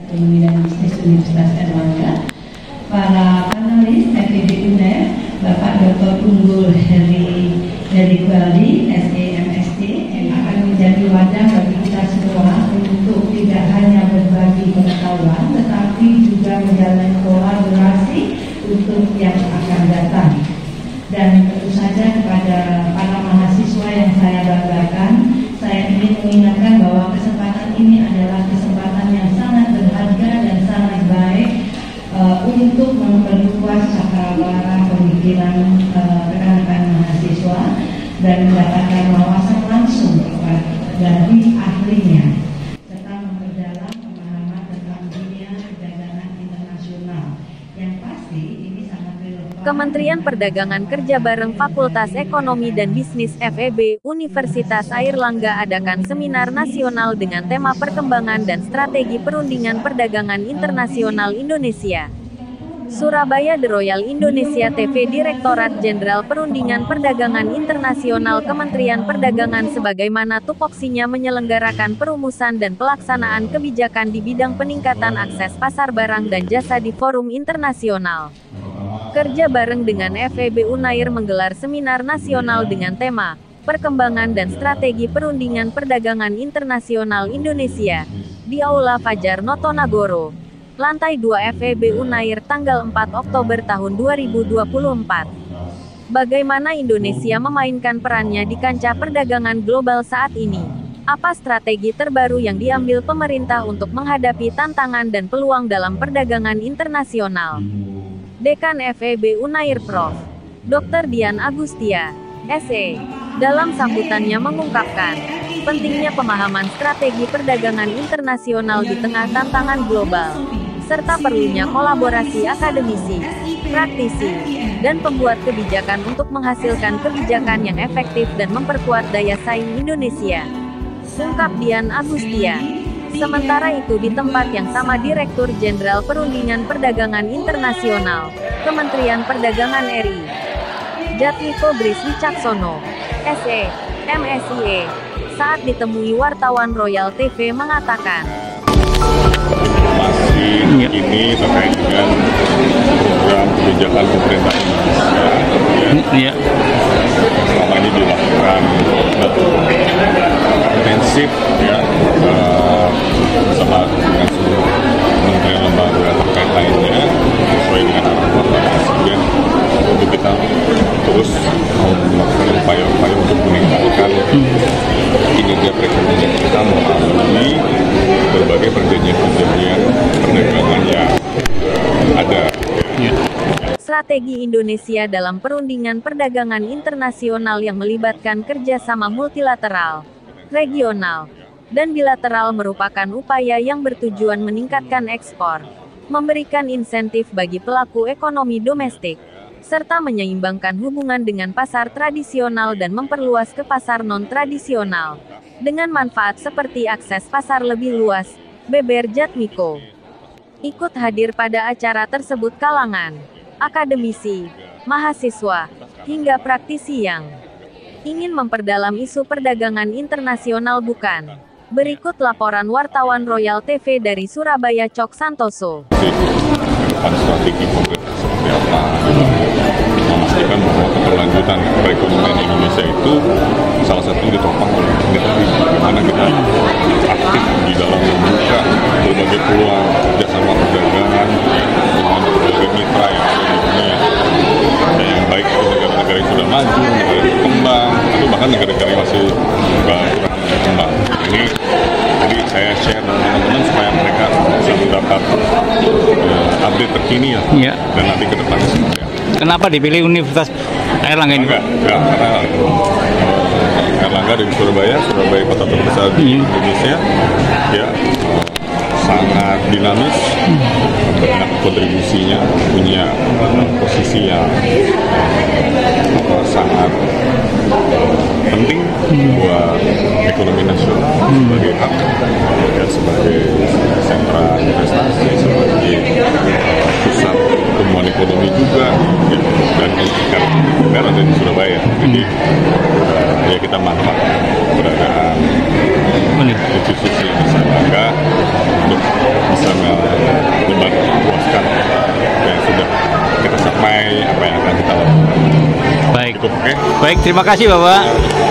Ekonomi dan Bisnis Universitas Airlangga, para panelis FEB UNER, Bapak Dr. Unggul Heri Bali, SEMST, yang akan menjadi wadah bagi kita semua untuk tidak hanya berbagi pengetahuan, tetapi juga menjalin kolaborasi untuk yang akan datang. Dan tentu saja kepada para mahasiswa yang saya banggakan, saya ingin mengingatkan bahwa kesempatan ini adalah kesempatan yang sangat berharga dan sangat baik untuk memperluas cakrawala pemikiran rekan-rekan mahasiswa dan mendapatkan wawasan langsung dari ahlinya, serta memperdalam pemahaman tentang dunia perdagangan internasional. Yang pasti ini sangat relevan. Kementerian Perdagangan kerja bareng Fakultas Ekonomi dan Bisnis FEB Universitas Airlangga adakan seminar nasional dengan tema perkembangan dan strategi perundingan perdagangan internasional Indonesia. Surabaya, The Royal Indonesia TV, Direktorat Jenderal Perundingan Perdagangan Internasional Kementerian Perdagangan sebagaimana tupoksinya menyelenggarakan perumusan dan pelaksanaan kebijakan di bidang peningkatan akses pasar barang dan jasa di forum internasional. Kerja bareng dengan FEB Unair menggelar seminar nasional dengan tema Perkembangan dan Strategi Perundingan Perdagangan Internasional Indonesia di Aula Fajar Notonagoro, Lantai 2 FEB Unair tanggal 4 Oktober tahun 2024. Bagaimana Indonesia memainkan perannya di kancah perdagangan global saat ini? Apa strategi terbaru yang diambil pemerintah untuk menghadapi tantangan dan peluang dalam perdagangan internasional? Dekan FEB Unair Prof. Dr. Dian Agustia, SE, dalam sambutannya mengungkapkan pentingnya pemahaman strategi perdagangan internasional di tengah tantangan global, serta perlunya kolaborasi akademisi, praktisi, dan pembuat kebijakan untuk menghasilkan kebijakan yang efektif dan memperkuat daya saing Indonesia, ungkap Dian Agustia. Sementara itu di tempat yang sama Direktur Jenderal Perundingan Perdagangan Internasional, Kementerian Perdagangan RI, Jatmiko Bris Wicaksono, SE, MSIE, saat ditemui wartawan Royal TV mengatakan, masih ini terkait dengan program kebijakan pemerintah Indonesia selama ini dilakukan intensif bersama dengan seluruh kementerian lembaga terkait lainnya sesuai dengan arahan Bapak Presiden untuk kita terus melakukan upaya-upaya untuk meningkatkan kinerja perekonomian kita melalui berbagai perjanjian-perjanjian perdagangan yang ada. Strategi Indonesia dalam perundingan perdagangan internasional yang melibatkan kerjasama multilateral, regional, dan bilateral merupakan upaya yang bertujuan meningkatkan ekspor, memberikan insentif bagi pelaku ekonomi domestik, serta menyeimbangkan hubungan dengan pasar tradisional dan memperluas ke pasar non-tradisional, dengan manfaat seperti akses pasar lebih luas, beber Jatmiko. Ikut hadir pada acara tersebut kalangan akademisi, mahasiswa, hingga praktisi yang ingin memperdalam isu perdagangan internasional bukan. Berikut laporan wartawan Royal TV dari Surabaya Cok Santoso. Strategi pemerintah seperti apa, memastikan bahwa keberlanjutan perekonomian Indonesia itu salah satu ditopang oleh negara, bagaimana kita aktif di dalam membuka berbagai peluang kerjasama perdagangan dengan berbagai mitra yang ada di dunia, yang baik itu negara-negara yang sudah maju, negara yang berkembang, atau bahkan negara-negara yang masih kurang berkembang. Ini jadi saya share dengan teman-teman supaya mereka bisa mendapat update terkini ya. Dan nanti ke depannya seperti apa. Kenapa dipilih Universitas Airlangga ini? Enggak, karena Airlangga dari Surabaya kota terbesar di Indonesia, ya sangat dinamis, banyak kontribusinya, punya posisi yang sangat penting buat ekonomi nasional sebagai hub, ya, sebagai sentra investasi, sebagai pusat pertumbuhan ekonomi juga, ya, dan kan negara dari Surabaya. Jadi ya kita manfaatkan keberadaan institusi yang bisa bangga untuk bisa Baik, terima kasih Bapak.